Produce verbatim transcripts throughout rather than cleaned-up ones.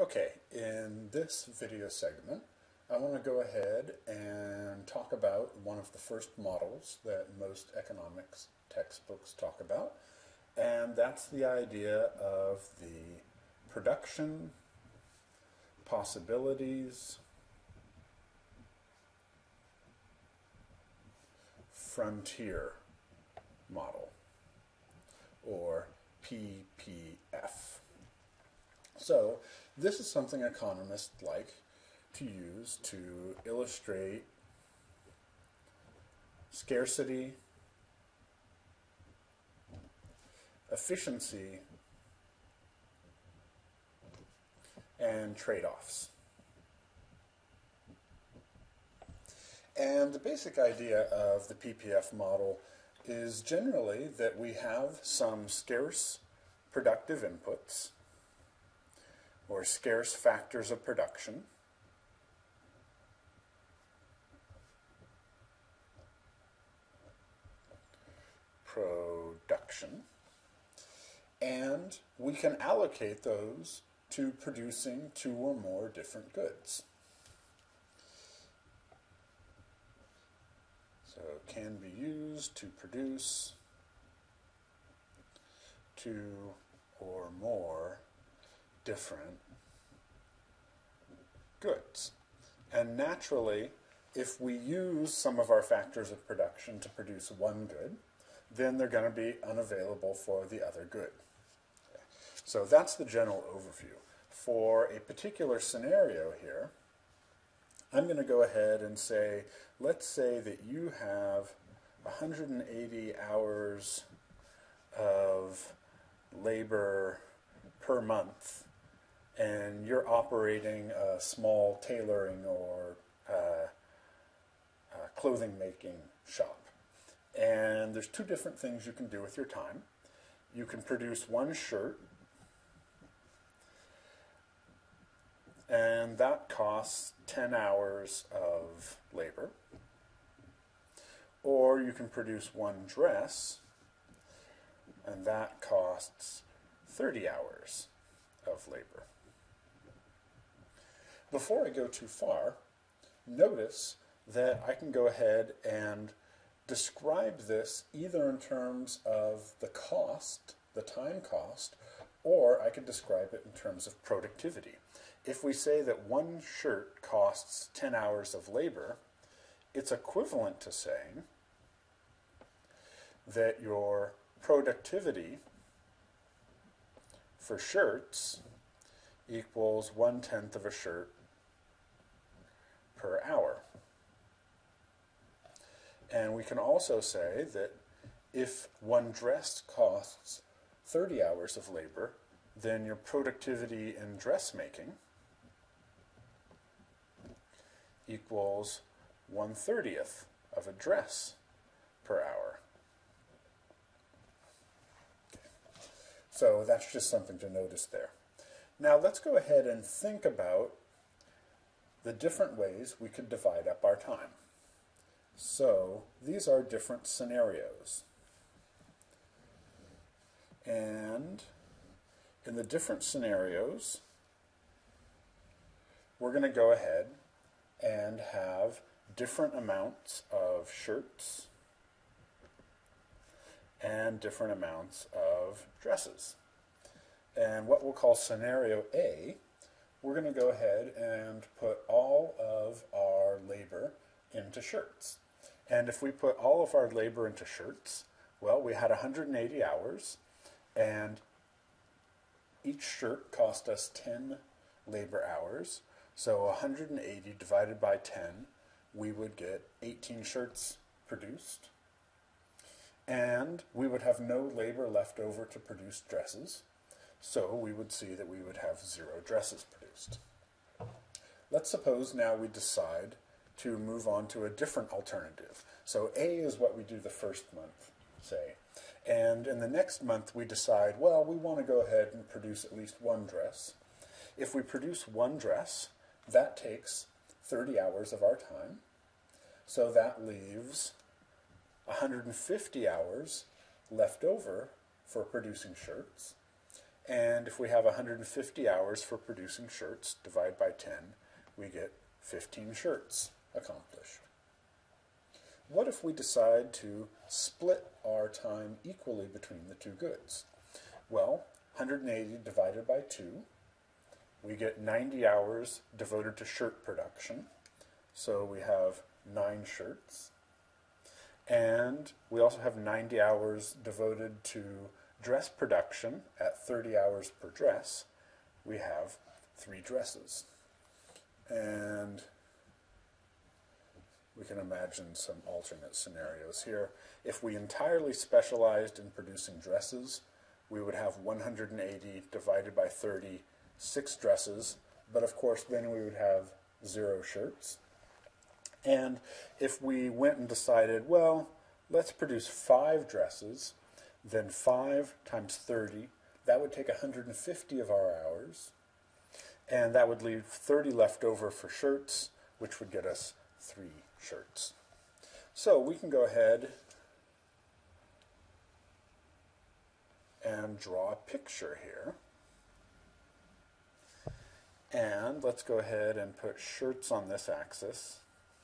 Okay, in this video segment, I want to go ahead and talk about one of the first models that most economics textbooks talk about, and that's the idea of the production possibilities frontier model, or P P F. So this is something economists like to use to illustrate scarcity, efficiency, and trade-offs. And the basic idea of the P P F model is generally that we have some scarce productive inputs, or scarce factors of production, production, and we can allocate those to producing two or more different goods. So it can be used to produce two or more different goods. And naturally, if we use some of our factors of production to produce one good, then they're going to be unavailable for the other good. Okay. So that's the general overview. For a particular scenario here, I'm going to go ahead and say, let's say that you have one hundred eighty hours of labor per month, and you're operating a small tailoring or uh, uh, clothing making shop. And there's two different things you can do with your time. You can produce one shirt, and that costs ten hours of labor. Or you can produce one dress, and that costs thirty hours of labor. Before I go too far, notice that I can go ahead and describe this either in terms of the cost, the time cost, or I could describe it in terms of productivity. If we say that one shirt costs ten hours of labor, it's equivalent to saying that your productivity for shirts equals one-tenth of a shirt per hour. And we can also say that if one dress costs thirty hours of labor, then your productivity in dressmaking equals one-thirtieth of a dress per hour. Okay. So that's just something to notice there. Now let's go ahead and think about the different ways we could divide up our time. So these are different scenarios. And in the different scenarios, we're going to go ahead and have different amounts of shirts and different amounts of dresses. And what we'll call scenario A, we're going to go ahead and put all of our labor into shirts. And if we put all of our labor into shirts, well, we had one hundred eighty hours, and each shirt cost us ten labor hours. So one hundred eighty divided by ten, we would get eighteen shirts produced. And we would have no labor left over to produce dresses. So we would see that we would have zero dresses produced. Let's suppose now we decide to move on to a different alternative. So A is what we do the first month, say. And in the next month we decide, well, we want to go ahead and produce at least one dress. If we produce one dress, that takes thirty hours of our time. So that leaves one hundred fifty hours left over for producing shirts. And if we have one hundred fifty hours for producing shirts, divide by ten, we get fifteen shirts accomplished. What if we decide to split our time equally between the two goods? Well, one hundred eighty divided by two, we get ninety hours devoted to shirt production. So we have nine shirts. And we also have ninety hours devoted to dress production at thirty hours per dress. We have three dresses. And we can imagine some alternate scenarios here. If we entirely specialized in producing dresses, we would have one hundred eighty divided by thirty, six dresses, but of course then we would have zero shirts. And if we went and decided, well, let's produce five dresses, then five times thirty, that would take one hundred fifty of our hours, and that would leave thirty left over for shirts, which would get us three shirts. So we can go ahead and draw a picture here. And let's go ahead and put shirts on this axis.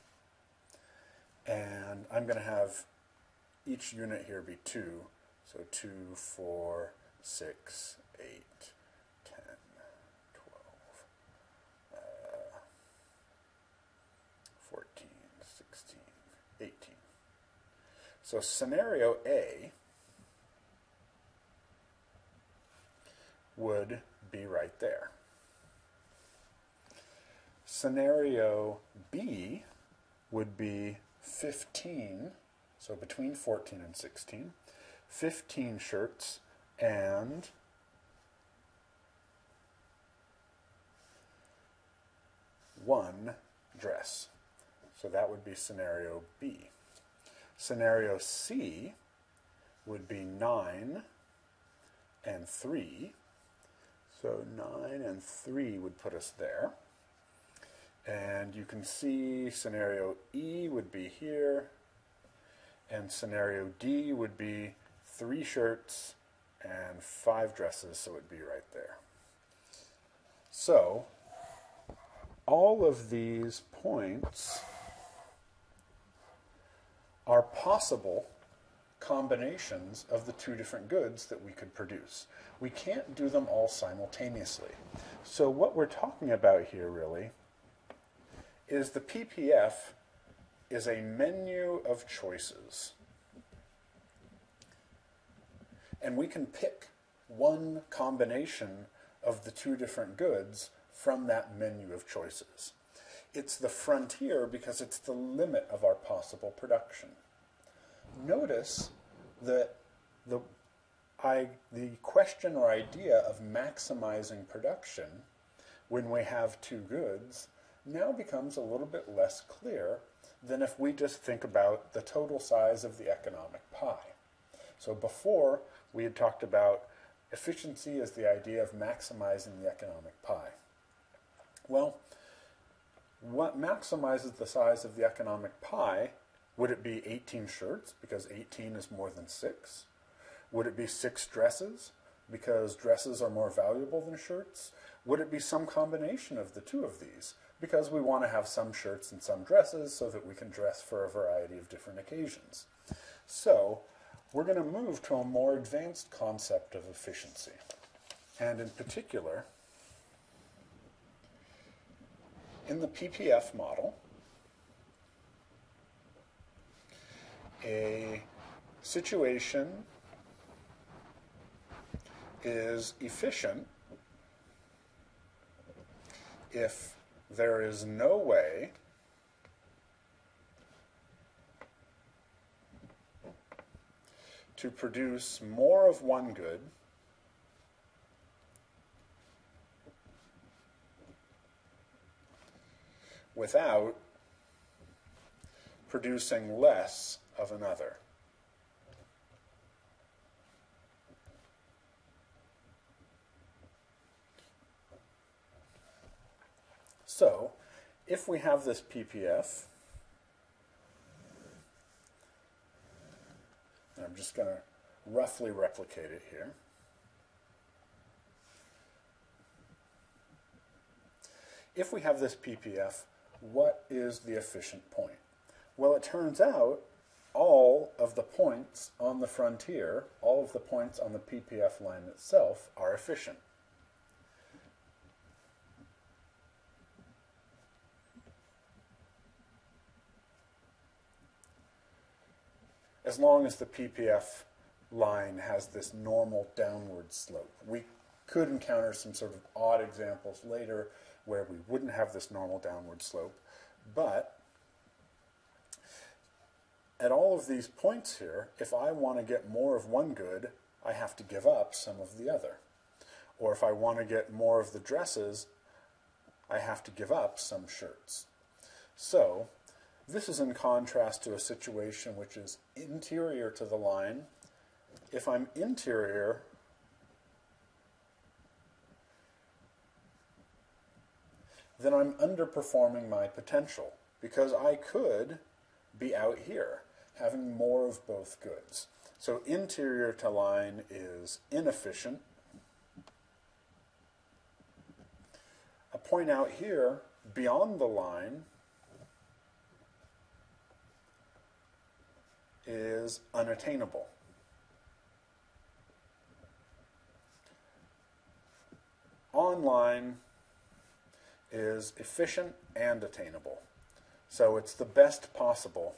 And I'm going to have each unit here be two. So two, four, six, eight, ten, twelve, uh, fourteen, sixteen, eighteen. So scenario A would be right there. Scenario B would be fifteen, so between fourteen and sixteen, fifteen shirts and one dress. So that would be scenario B. Scenario C would be nine and three. So nine and three would put us there. And you can see scenario E would be here, and scenario D would be three shirts and five dresses, so it would be right there. So all of these points are possible combinations of the two different goods that we could produce. We can't do them all simultaneously. So what we're talking about here really is the P P F is a menu of choices. And we can pick one combination of the two different goods from that menu of choices. It's the frontier because it's the limit of our possible production. Notice that the, I, the question or idea of maximizing production when we have two goods now becomes a little bit less clear than if we just think about the total size of the economic pie. So before, we had talked about efficiency as the idea of maximizing the economic pie. Well, what maximizes the size of the economic pie? Would it be eighteen shirts, because eighteen is more than six? Would it be six dresses, because dresses are more valuable than shirts? Would it be some combination of the two of these, because we want to have some shirts and some dresses so that we can dress for a variety of different occasions? So we're going to move to a more advanced concept of efficiency. And in particular, in the P P F model, a situation is efficient if there is no way to produce more of one good without producing less of another. So, if we have this P P F, and I'm just going to roughly replicate it here. if we have this P P F, what is the efficient point? Well, it turns out all of the points on the frontier, all of the points on the P P F line itself are efficient. As long as the P P F line has this normal downward slope. We could encounter some sort of odd examples later where we wouldn't have this normal downward slope, but at all of these points here, if I want to get more of one good, I have to give up some of the other. Or if I want to get more of the dresses, I have to give up some shirts. So this is in contrast to a situation which is interior to the line. If I'm interior, then I'm underperforming my potential because I could be out here having more of both goods. So interior to line is inefficient. A point out here beyond the line is unattainable. Online is efficient and attainable. So it's the best possible.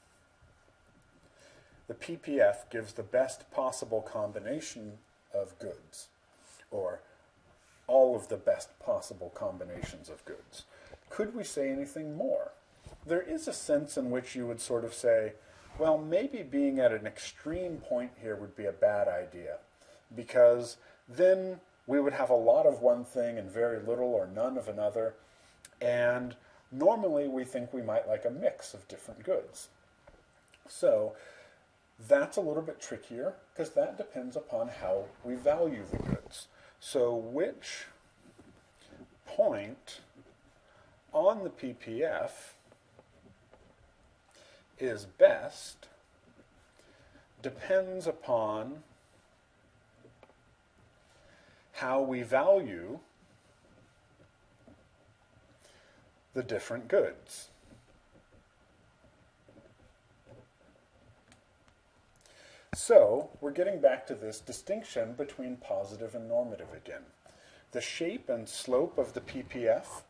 The P P F gives the best possible combination of goods, or all of the best possible combinations of goods. Could we say anything more? There is a sense in which you would sort of say, well, maybe being at an extreme point here would be a bad idea, because then we would have a lot of one thing and very little or none of another, and normally we think we might like a mix of different goods. So that's a little bit trickier because that depends upon how we value the goods. So which point on the P P F is best depends upon how we value the different goods. So we're getting back to this distinction between positive and normative again. The shape and slope of the P P F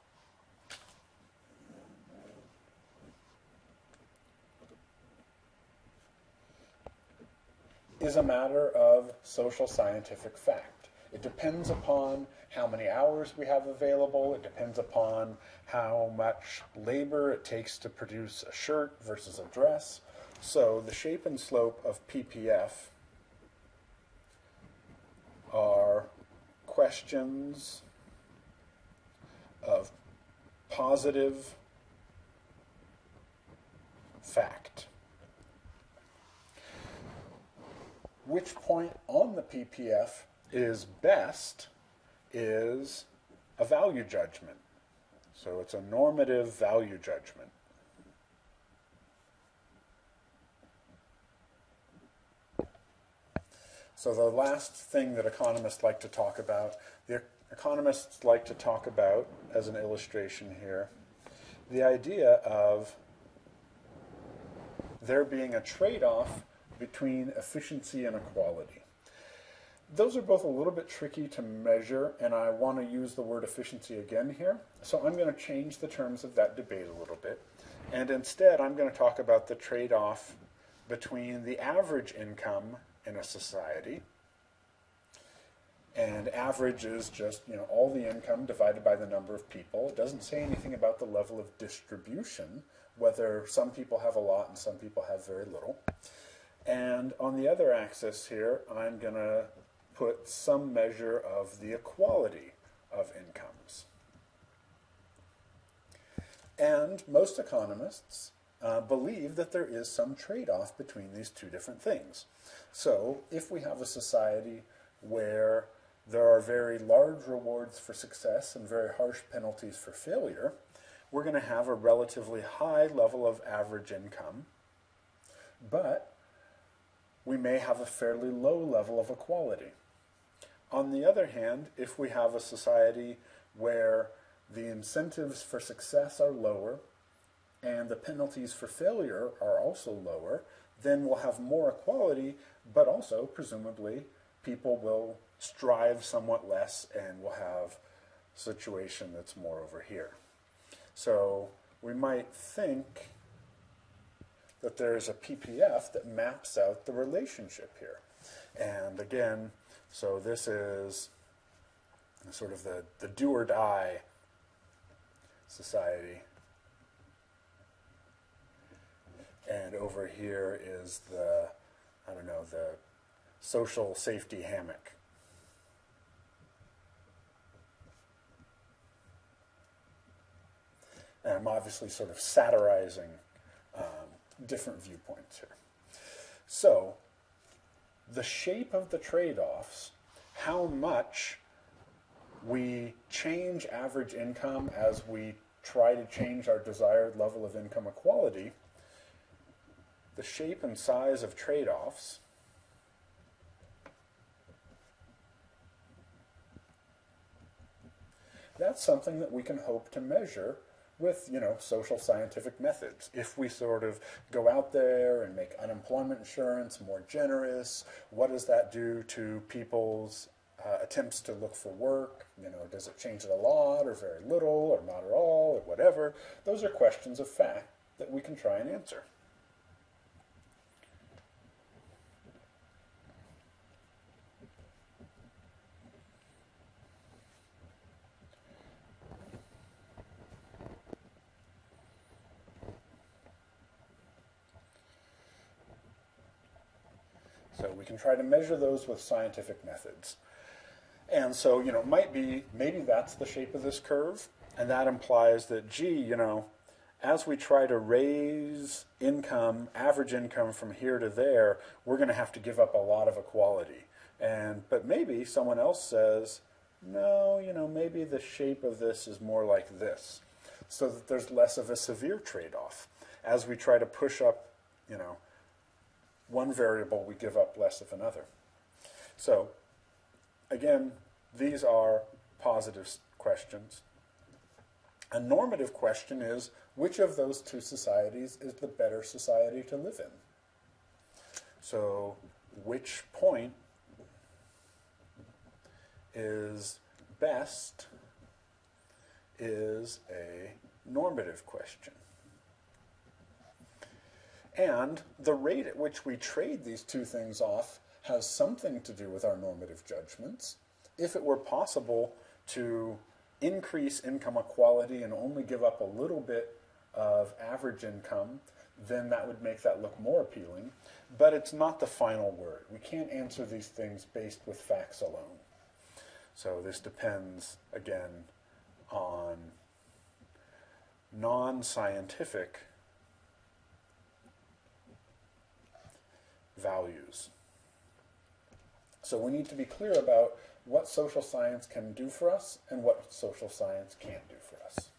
is a matter of social scientific fact. It depends upon how many hours we have available. It depends upon how much labor it takes to produce a shirt versus a dress. So the shape and slope of P P F are questions of positive fact. Which point on the P P F is best is a value judgment. So it's a normative value judgment. So the last thing that economists like to talk about, the economists like to talk about, as an illustration here, the idea of there being a trade-off between efficiency and equality. Those are both a little bit tricky to measure, and I want to use the word efficiency again here. So I'm going to change the terms of that debate a little bit. And instead, I'm going to talk about the trade-off between the average income in a society. And average is just, you know, all the income divided by the number of people. It doesn't say anything about the level of distribution, whether some people have a lot and some people have very little. And on the other axis here, I'm going to put some measure of the equality of incomes. And most economists uh, believe that there is some trade-off between these two different things. So if we have a society where there are very large rewards for success and very harsh penalties for failure, we're going to have a relatively high level of average income, but we may have a fairly low level of equality. On the other hand, if we have a society where the incentives for success are lower and the penalties for failure are also lower, then we'll have more equality, but also, presumably, people will strive somewhat less and we'll have a situation that's more over here. So we might think that there's a P P F that maps out the relationship here. And again, so this is sort of the, the do or die society. And over here is the, I don't know, the social safety hammock. And I'm obviously sort of satirizing um, different viewpoints here. So, the shape of the trade-offs, how much we change average income as we try to change our desired level of income equality, the shape and size of trade-offs that's something that we can hope to measure with, you know, social scientific methods. If we sort of go out there and make unemployment insurance more generous, what does that do to people's uh, attempts to look for work? You know, does it change it a lot or very little or not at all or whatever? Those are questions of fact that we can try and answer. So we can try to measure those with scientific methods. And so, you know, it might be, maybe that's the shape of this curve, and that implies that, gee, you know, as we try to raise income, average income from here to there, we're going to have to give up a lot of equality. And, but maybe someone else says, no, you know, maybe the shape of this is more like this, so that there's less of a severe trade-off. As we try to push up, you know, one variable, we give up less of another. So, again, these are positive questions. A normative question is, which of those two societies is the better society to live in? So, which point is best is a normative question. And the rate at which we trade these two things off has something to do with our normative judgments. If it were possible to increase income equality and only give up a little bit of average income, then that would make that look more appealing. But it's not the final word. We can't answer these things based with facts alone. So this depends, again, on non-scientific values. So we need to be clear about what social science can do for us and what social science can't do for us.